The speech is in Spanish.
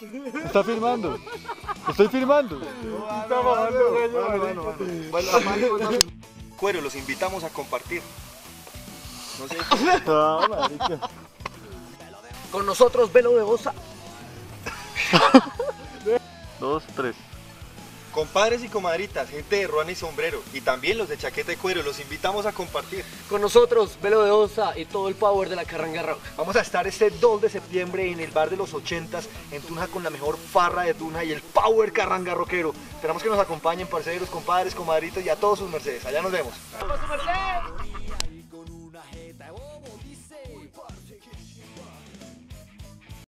Está filmando. Estoy filmando. Cuero, los invitamos a compartir. No sé. No, marica. Con nosotros, Velo de Osa. 2, 3. Compadres y comadritas, gente de ruana y sombrero, y también los de chaqueta de cuero, los invitamos a compartir. Con nosotros, Velo de Osa y todo el power de la carranga rock. Vamos a estar este 2 de septiembre en el bar de los 80s en Tunja con la mejor farra de Tunja y el power carranga rockero. Esperamos que nos acompañen, parceros, compadres, comadritas y a todos sus mercedes. Allá nos vemos. ¡Vamos, su merced!